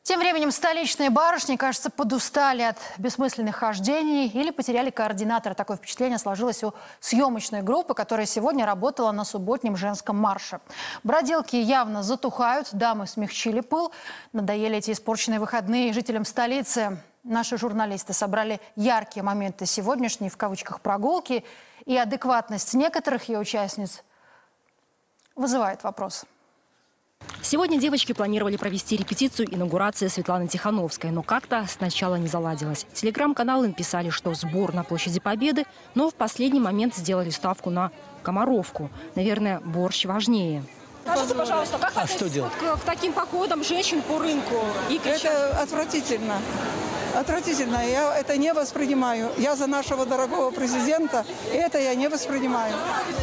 Тем временем столичные барышни, кажется, подустали от бессмысленных хождений или потеряли координатора. Такое впечатление сложилось у съемочной группы, которая сегодня работала на субботнем женском марше. Бродилки явно затухают, дамы смягчили пыл. Надоели эти испорченные выходные жителям столицы. Наши журналисты собрали яркие моменты сегодняшней, в кавычках, прогулки. И адекватность некоторых ее участниц вызывает вопрос. Сегодня девочки планировали провести репетицию инаугурации Светланы Тихановской, но как-то сначала не заладилось. Телеграм-каналы написали, что сбор на площади Победы, но в последний момент сделали ставку на Комаровку. Наверное, борщ важнее. Скажите, пожалуйста, как вы что делать? к таким походам женщин по рынку? Это отвратительно. Отвратительно. Я это не воспринимаю. Я за нашего дорогого президента, и это я не воспринимаю.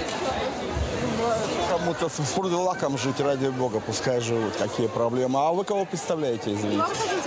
Кому-то с фурделаком жить, ради бога, пускай живут. Какие проблемы. А вы кого представляете, извините?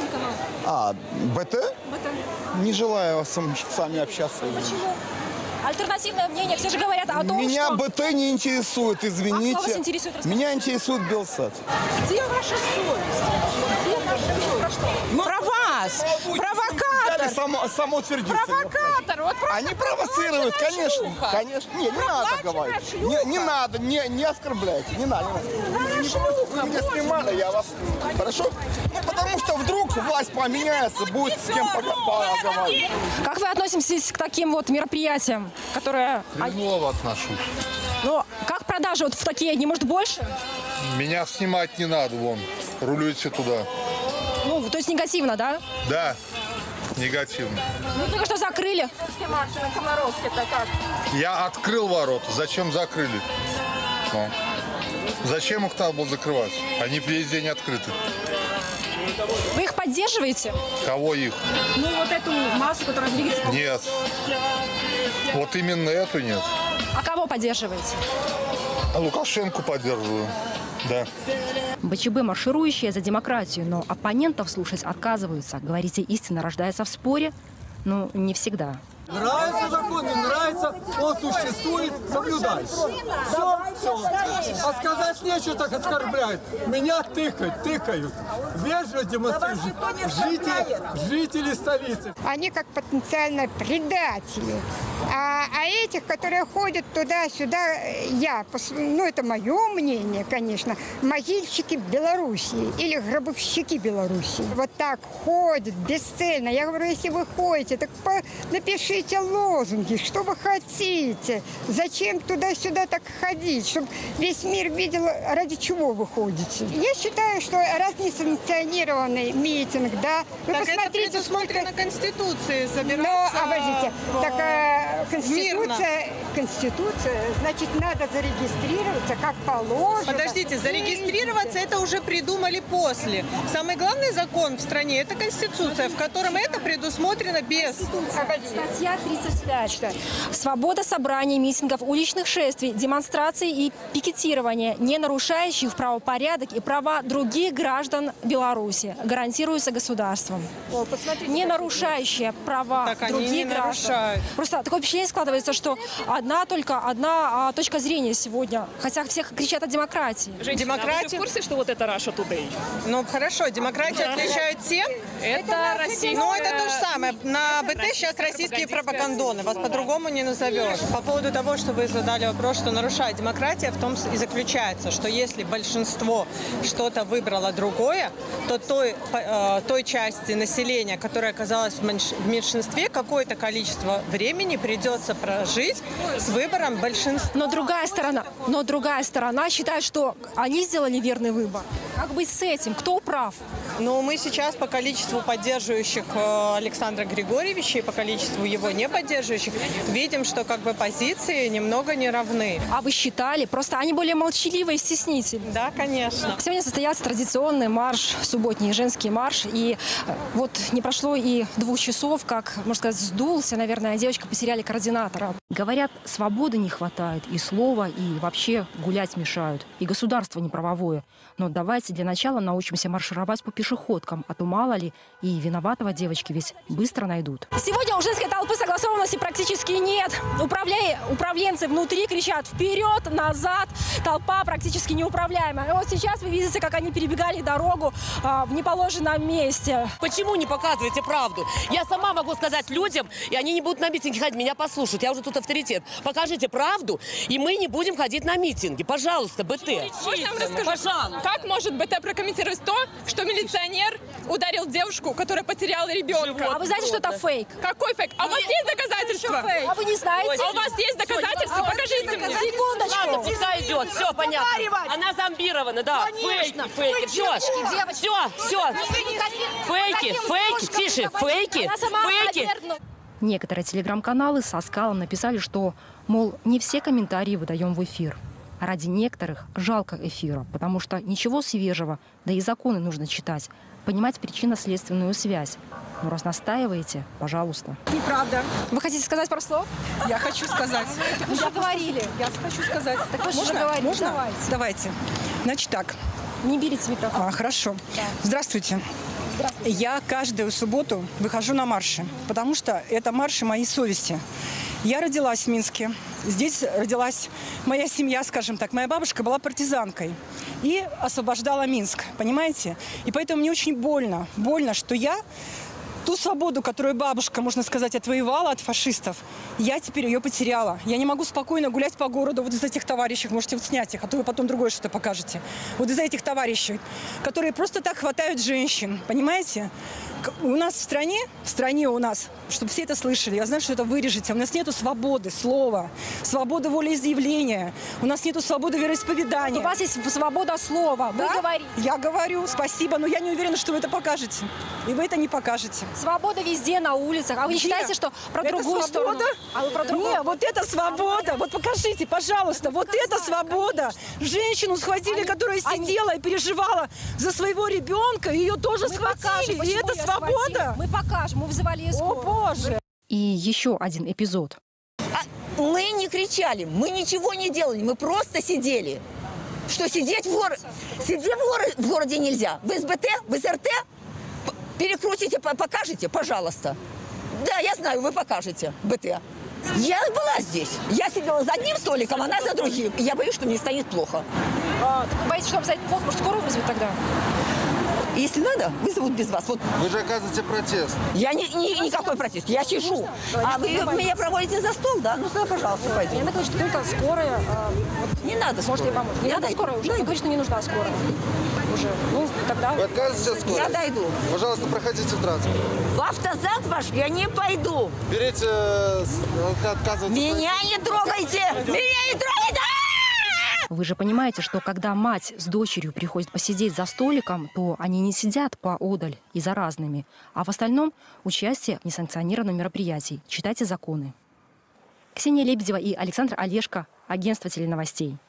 БТ? БТ. Не желаю с вами общаться. Почему? Альтернативное мнение. Все же говорят о том, Меня что... БТ не интересует, извините. А кто вас интересует? Меня интересует Белсат. Где ваша совесть? Где ваша совесть? Про что? Про вас! Провокатор! Самоутвердиться. Провокатор! Вот Они провоцируют, конечно. Конечно. Не надо говорить. Не надо, не оскорбляйте. Не надо. Вы меня снимали, я вас... Хорошо? Ну, потому что вдруг власть поменяется, будет с кем поговорить. Как вы относитесь к таким вот мероприятиям, которые... Хреново отношусь. Но как продажи вот в такие дни? Может, больше? Меня снимать не надо, вон. Рулюйте туда. Ну, то есть негативно, да? Да, негативно. Ну, только что закрыли. Марши на Комаровске-то как? Я открыл ворота. Зачем закрыли? Ну. Зачем их надо было закрывать? Они весь день открыты. Вы их поддерживаете? Кого их? Ну, вот эту массу, которая двигается. Нет. Вот именно эту нет. А кого поддерживаете? Лукашенко поддерживаю. Да. БЧБ марширующие за демократию, но оппонентов слушать отказываются. Говорите, истина рождается в споре? Ну, не всегда. Нравится закон, не нравится, он существует, соблюдай. Все. А сказать нечего, так оскорбляют. Меня тыкают. Вежливо демонстрируют жители столицы. Они как потенциально предатели. А этих, которые ходят туда-сюда, это мое мнение, конечно, могильщики Белоруссии или гробовщики Белоруссии. Вот так ходят бесцельно. Я говорю, если вы ходите, так напишите лозунги, что вы хотите. Зачем туда-сюда так ходить, чтобы весь мир видел, ради чего вы ходите. Я считаю, что раз не санкционированный митинг, да, вы так посмотрите, это предусмотрено Конституцией, собираться. Но, обождите, Конституция, значит, надо зарегистрироваться, как положено. Подождите, зарегистрироваться это уже придумали после. Самый главный закон в стране – это Конституция, в котором это предусмотрено без... Статья 35. Свобода собраний, митингов, уличных шествий, демонстраций и пикетирования, не нарушающих правопорядок и права других граждан Беларуси, гарантируется государством. Не нарушающие права других граждан. Просто такое впечатление складывается, что только одна точка зрения сегодня. Хотя все кричат о демократии. Демократия... А вы в курсе, что вот это Russia Today? Ну, хорошо, демократию отличают тем... Это российская... Ну, это то же самое. На БТ сейчас российские пропагандоны. Вас по-другому не назовешь. По поводу того, что вы задали вопрос, что нарушает демократия, в том и заключается, что если большинство что-то выбрало другое, то той части населения, которая оказалась в меньшинстве, какое-то количество времени придется прожить с выбором большинства. Но другая сторона считает, что они сделали верный выбор. Как быть с этим? Кто прав? Ну, мы сейчас по количеству поддерживающих Александра Григорьевича и по количеству его не поддерживающих видим, что как бы позиции немного не равны. А вы считали? Просто они более молчаливые и стеснительные. Да, конечно. Сегодня состоялся традиционный марш, субботний женский марш. И вот не прошло и 2 часов, как, можно сказать, сдулся, наверное, девочка потеряли координатора. Говорят, свободы не хватает, и слова, и вообще гулять мешают, и государство не правовое. Но давайте для начала научимся маршировать по пешеходкам, а то мало ли, и виноватого девочки ведь быстро найдут. Сегодня у женской толпы согласованности практически нет. Управленцы внутри кричат «вперед», «назад». Толпа практически неуправляемая. И вот сейчас вы видите, как они перебегали дорогу в неположенном месте. Почему не показываете правду? Я сама могу сказать людям, и они не будут на митинги ходить, меня послушают. Я уже тут авторитет. Покажите правду, и мы не будем ходить на митинги. Пожалуйста, БТ. Можно я вам расскажу? Пожалуйста. Как может БТ прокомментировать то, что милиционер ударил девушку, которая потеряла ребенка? А вы знаете, что это фейк? Какой фейк? А у вас есть доказательства? А вы не знаете? А у вас есть доказательства? Покажите мне. Секундочку. Ладно, пускай идет, все понятно. Она зомбирована, да. Фейки, все. Фейки, тише, фейки. Некоторые телеграм-каналы со скалом написали, что, мол, не все комментарии выдаем в эфир. А ради некоторых жалко эфира, потому что ничего свежего, да и законы нужно читать, понимать причинно-следственную связь. Ну, раз настаиваете, пожалуйста. Неправда. Вы хотите сказать пару слов? Я хочу сказать. Вы же говорили. Я хочу сказать. Так вы же Можно? говорили. Можно? Давайте. Значит так. Не берите микрофон. Хорошо. Да. Здравствуйте. Здравствуйте. Я каждую субботу выхожу на марши, потому что это марши моей совести. Я родилась в Минске. Здесь родилась моя семья, скажем так. Моя бабушка была партизанкой и освобождала Минск, понимаете? И поэтому мне очень больно, что я ту свободу, которую бабушка, можно сказать, отвоевала от фашистов, я теперь ее потеряла. Я не могу спокойно гулять по городу вот из этих товарищей, можете вот снять их, а то вы потом другое что-то покажете. Вот из этих товарищей, которые просто так хватают женщин, понимаете? У нас в стране у нас, чтобы все это слышали, я знаю, что это вырежете, у нас нету свободы слова, свободы волеизъявления, у нас нету свободы вероисповедания. У вас есть свобода слова, да? Вы говорите. Я говорю, спасибо, но я не уверена, что вы это покажете. И вы это не покажете. Свобода везде, на улицах. А вы не считаете, что про это другую свобода? сторону? А вы про другую? Нет, вот это свобода. Вот покажите, пожалуйста, вот это свобода. Женщину схватили, которая сидела и переживала за своего ребенка, ее тоже схватили. И это свобода. Мы покажем, мы вызывали эскорт. О, Боже. И еще один эпизод. Мы не кричали, мы ничего не делали, мы просто сидели. Что, сидеть в городе нельзя? В СБТ, в СРТ? Перекрутите, покажете, пожалуйста. Да, я знаю, вы покажете БТ. Я была здесь. Я сидела за одним столиком, она за другим. И я боюсь, что мне станет плохо. Вы боитесь, что вам станет плохо? Может, скорую вызвать тогда? Если надо, вызовут без вас. Вот. Вы же оказываете протест. Я никакой протест, я сижу. А вы меня проводите за стол, да? Ну, тогда, пожалуйста, пойдем. Я надеюсь, что это скорая. Не надо скорая. Может, ей помочь? Не надо скорая уже? Вы говорите, что не нужна скорая. Уже. Ну, тогда... Вы отказываетесь от скорой? Я дойду. Пожалуйста, проходите в транспорт. В автозак ваш я не пойду. Берите, отказывайтесь. Меня не трогайте! Меня не трогайте! Вы же понимаете, что когда мать с дочерью приходит посидеть за столиком, то они не сидят поодаль и за разными, а в остальном участие в несанкционированном мероприятии. Читайте законы. Ксения Лебедева и Александр Олешко, агентство теленовостей.